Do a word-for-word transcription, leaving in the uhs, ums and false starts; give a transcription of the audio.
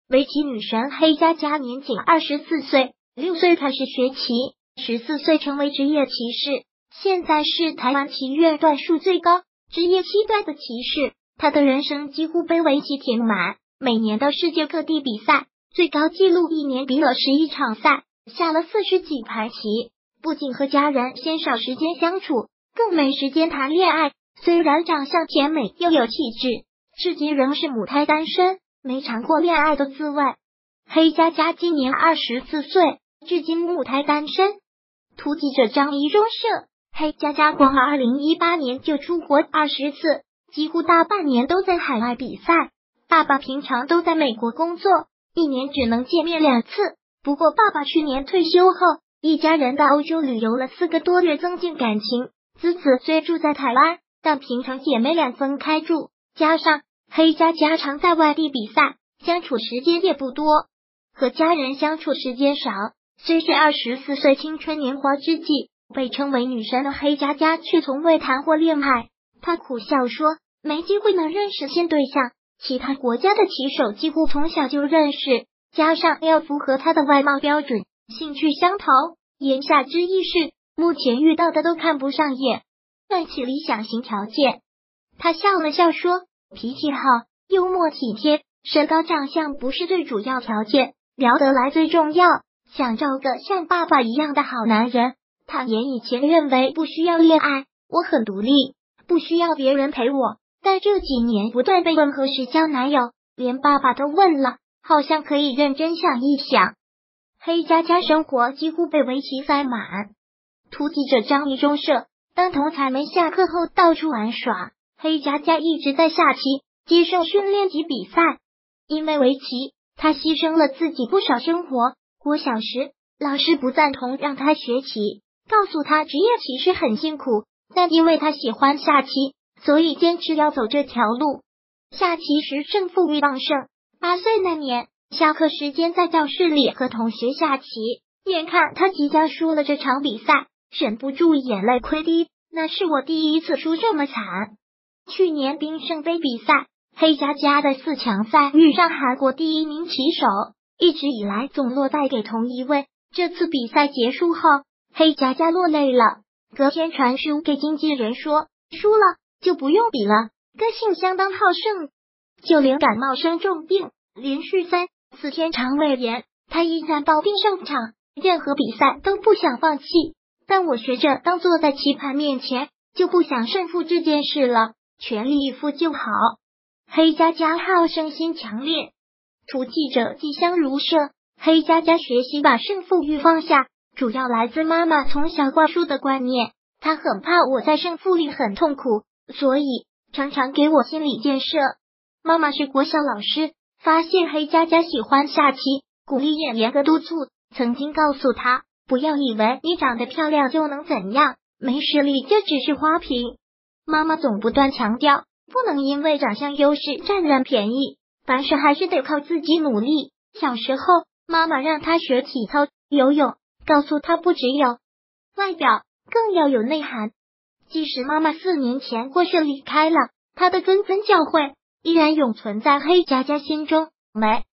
围棋女神黑佳佳年仅二十四岁，六岁开始学棋，十四岁成为职业棋士，现在是台湾棋院段数最高、职业七段的棋士。她的人生几乎被围棋填满，每年到世界各地比赛，最高纪录一年比了十一场赛，下了四十几盘棋。不仅和家人鲜少时间相处，更没时间谈恋爱。虽然长相甜美又有气质，至今仍是母胎单身，没尝过恋爱的滋味。黑佳佳今年二十四岁，至今母胎单身。图记者张怡中社，黑佳佳光二零一八年就出国二十次，几乎大半年都在海外比赛。爸爸平常都在美国工作，一年只能见面两次。不过爸爸去年退休后，一家人到欧洲旅游了四个多月，增进感情。子子虽住在台湾，但平常姐妹俩分开住，加上黑佳佳常在外地比赛，相处时间也不多，和家人相处时间少。虽是二十四岁青春年华之际，被称为女神的黑佳佳却从未谈过恋爱。她苦笑说，没机会能认识新对象，其他国家的棋手几乎从小就认识，加上要符合她的外貌标准，兴趣相投，言下之意是目前遇到的都看不上眼，算起理想型条件。她笑了笑说，脾气好，幽默体贴，身高长相不是最主要条件，聊得来最重要，想找个像爸爸一样的好男人。坦言以前认为不需要恋爱，我很独立，不需要别人陪我，但这几年不断被问何时交男友，连爸爸都问了，好像可以认真想一想。黑佳佳生活几乎被围棋塞满。图记者张怡中社，当同才们下课后到处玩耍，黑佳佳一直在下棋，接受训练及比赛。因为围棋，她牺牲了自己不少生活。国小时，老师不赞同让她学棋，告诉她职业棋士很辛苦，但因为她喜欢下棋，所以坚持要走这条路。下棋时胜负欲旺盛，八岁那年，下课时间在教室里和同学下棋，眼看她即将输了这场比赛，忍不住眼泪溃堤，那是我第一次输这么惨。去年冰胜杯比赛，黑佳佳的四强赛遇上韩国第一名棋手，一直以来总落败给同一位。这次比赛结束后，黑佳佳落泪了，隔天传书给经纪人说，输了就不用比了，个性相当好胜，就连感冒生重病，连续三四天肠胃炎，他依然抱病上场，任何比赛都不想放弃。但我学着当坐在棋盘面前，就不想胜负这件事了，全力以赴就好。黑佳佳好胜心强烈。图记者季香如社，黑佳佳学习把胜负欲放下，主要来自妈妈从小灌输的观念，她很怕我在胜负里很痛苦，所以常常给我心理建设。妈妈是国小老师，发现黑佳佳喜欢下棋，鼓励也严格督促，曾经告诉她，不要以为你长得漂亮就能怎样，没实力就只是花瓶。妈妈总不断强调，不能因为长相优势占人便宜，凡事还是得靠自己努力。小时候，妈妈让她学体操、游泳，告诉她不只有外表，更要有内涵。即使妈妈四年前过世离开了，她的谆谆教诲依然永存在黑佳佳心中。美